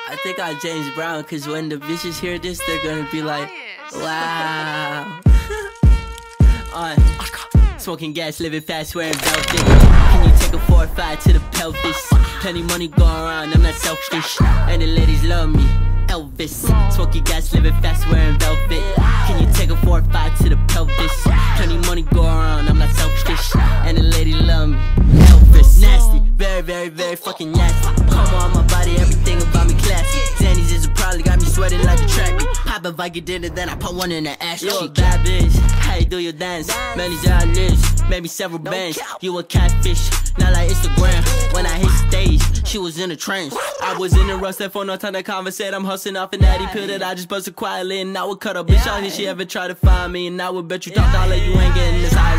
I think I'm James Brown, cause when the bitches hear this, they're gonna be like, wow. Smoking gas, living fast, wearing velvet. Can you take a 4 or 5 to the pelvis? Plenty money going around, I'm not selfish. And the ladies love me, Elvis. Smoking gas, living fast, wearing velvet. Can you take a 4 or 5 to the pelvis? Plenty money going around, I'm not selfish. And the ladies love me, Elvis. Nasty, very, very, very fucking nasty. Come on my body, everything about me classy. Zannies is a problem, got me sweating like a track meet. Pop a Viking dinner, then I put one in the ass. You a bad bitch, how you do your dance? Many lives, made me several bands. You a catfish, not like Instagram. When I hit stage, she was in a trance. I was in a rush, that for no time to conversate. I'm hustling off an addy pill that I just busted quietly. And I would cut a bitch out if she ever tried to find me. And I would bet you $1,000 you ain't getting this high.